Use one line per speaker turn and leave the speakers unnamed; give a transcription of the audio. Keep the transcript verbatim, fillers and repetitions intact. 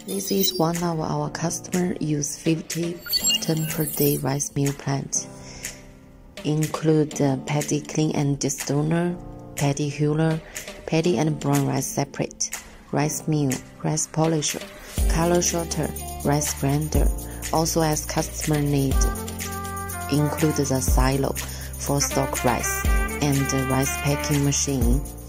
This is one of our customer use fifty ton per day rice meal plant. Include the paddy clean and destoner, paddy huller, paddy and brown rice separate, rice mill, rice polisher, color sorter, rice grinder. Also as customer need, include the silo for stock rice and the rice packing machine.